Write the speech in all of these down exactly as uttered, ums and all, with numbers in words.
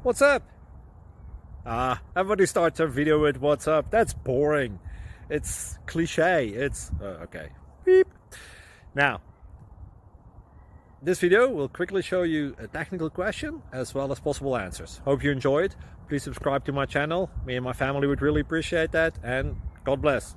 What's up? Ah, everybody starts their video with what's up. That's boring. It's cliche. It's uh, okay. Beep. Now, this video will quickly show you a technical question as well as possible answers. Hope you enjoyed. Please subscribe to my channel. Me and my family would really appreciate that, and God bless.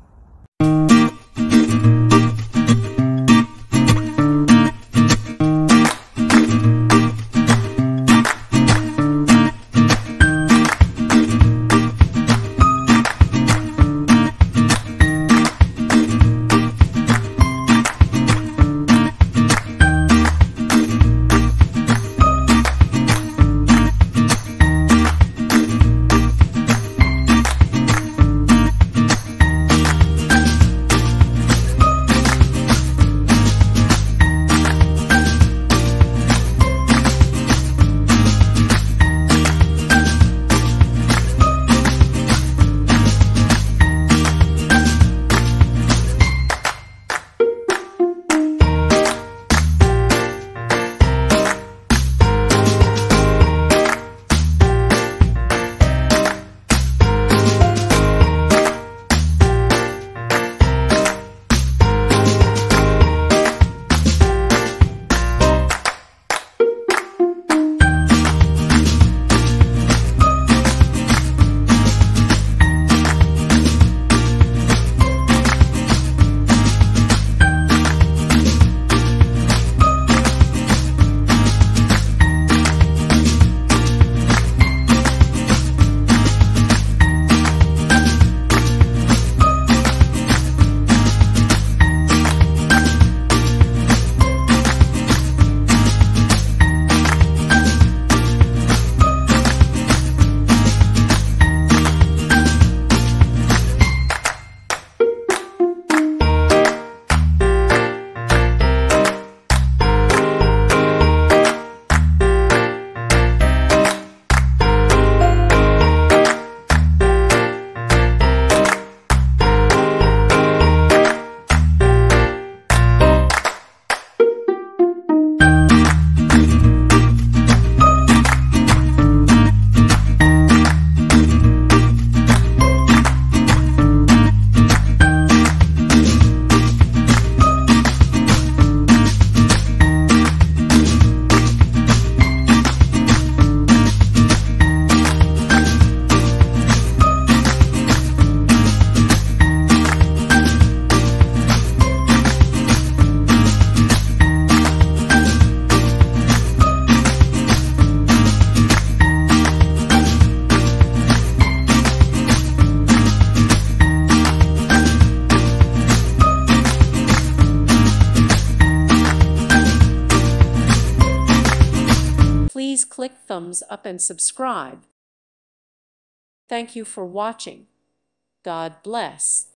Please click thumbs up and subscribe. Thank you for watching. God bless.